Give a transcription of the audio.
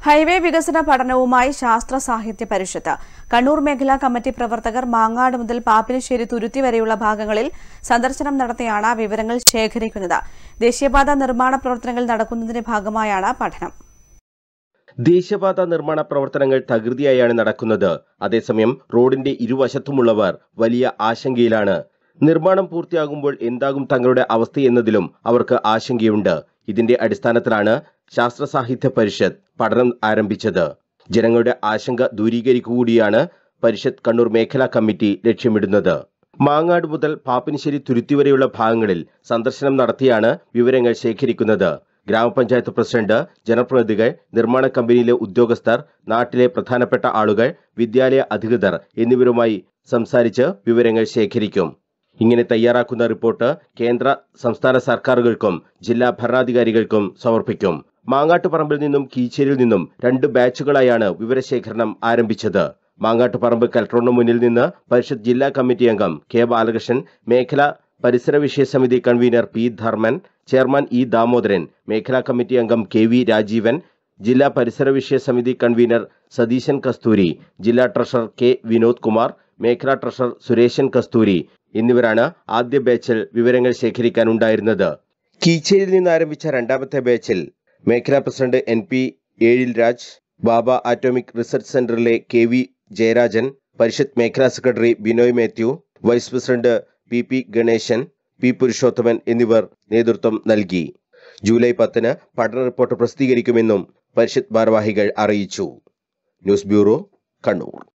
Highway വികസന പഠനവുമായി ശാസ്ത്ര സാഹിത്യ പരിഷത്ത് കണ്ണൂർ മേഖലാ കമ്മിറ്റി പ്രവർത്തകർ മാങ്ങാട് മുതൽ പാപ്പിനിശ്ശേരി തുരുത്തി വരെയുള്ള ഭാഗങ്ങളിൽ സന്ദർശനം നടത്തിയാണ് വിവരങ്ങൾ ശേഖരിക്കുന്നത്. ദേശീയപാത നിർമ്മാണ പ്രവർത്തനങ്ങൾ നടക്കുന്നതിന്റെ ഭാഗമായാണ് പഠനം. ദേശീയപാത നിർമ്മാണ പ്രവർത്തനങ്ങൾ തകൃതിയായാണ് നടക്കുന്നത്. അതേസമയം റോഡിന്റെ ഇരുവശത്തുമുള്ളവർ വലിയ ആശങ്കയിലാണ്. നിർമ്മാണം പൂർത്തിയാകുമ്പോൾ എന്താകും തങ്ങളുടെ അവസ്ഥയെന്നതിലും അവർക്ക് ആശങ്കയുണ്ട്. ഇതിന്റെ അടിസ്ഥാനത്തിലാണ് ശാസ്ത്ര സാഹിത്യ പരിഷത്ത് പഠനം ആരംഭിച്ചത്. ജനങ്ങളുടെ ആശങ്ക ദൂരീകരിക്കുകയാണ് പരിഷത്ത് കണ്ണൂർ മേഖലാ കമ്മിറ്റി ലക്ഷ്യമിടുന്നത്. മാങ്ങാട് മുതൽ പാപ്പിനിശ്ശേരി തുരുത്തി വരെയുള്ള ഭാഗങ്ങളിൽ സന്ദർശനം നടത്തിയാണ് വിവരങ്ങൾ ശേഖരിക്കുന്നത്. ഗ്രാമപഞ്ചായത്ത് പ്രസിഡന്റ്, ജനപ്രതിനിധികൾ, നിർമ്മാണ കമ്പനിയിലെ ഉദ്യോഗസ്ഥർ, നാട്ടിലെ പ്രധാനപ്പെട്ട ആളുകൾ, വിദ്യാലയ അധികൃതർ എന്നിവരുമായി സംസാരിച്ച് വിവരങ്ങൾ ശേഖരിക്കും. ഇങ്ങനെ തയ്യാറാക്കുന്ന റിപ്പോർട്ട് കേന്ദ്ര സംസ്ഥാന സർക്കാരുകൾക്കും ജില്ലാ ഭരണാധികാരികൾക്കും സമർപ്പിക്കും. മാങ്ങാട്ടുപറമ്പിൽ നിന്നും കീച്ചേരിയിൽ നിന്നും 2 ബാച്ചുകളായാണ് വിവരശേഖരണം ആരംഭിച്ചത്. മാങ്ങാട്ടുപറമ്പ് കലക്ടറിന് മുന്നിൽ നിന്ന് പരിഷത്ത് ജില്ലാ കമ്മിറ്റി അംഗം കെ ബാലകൃഷ്ണൻ, മേഖലാ പരിസര വിഷയ സമിതി convener P Dharman, chairman E Damodaran, മേഖലാ കമ്മിറ്റി അംഗം കെ വി രാജീവൻ, ജില്ലാ പരിസര വിഷയ സമിതി കൺവീനർ സതീശൻ കസ്തൂരി, ജില്ലാ ട്രഷറർ കെ വിനോദ് കുമാർ, മേഖലാ ട്രഷറർ സുരേശൻ കസ്തൂരി എന്നിവരാണ് ആദ്യ ബാച്ചിൽ വിവരങ്ങൾ ശേഖരിക്കാനുണ്ടായിരുന്നത്. കീച്ചേരിയിൽ നിന്ന് ആരംഭിച്ച രണ്ടാമത്തെ ബാച്ചിൽ മേഖലാ president NP Ezhil Raj, Bhabha atomic research സെന്ററിലെ KV ജയരാജൻ, പരിഷത്ത് മേഖലാ secretary Binoy Mathew, vice president PP Ganeshan, P Purushothaman എന്നിവർ നേതൃത്വം നൽകി. ജൂലൈ 10 പഠന റിപ്പോർട്ട് പ്രസിദ്ധീകരിക്കുമെന്നും പരിഷത്ത് ഭാരവാഹികൾ അറിയിച്ചു. News bureau, Kannur.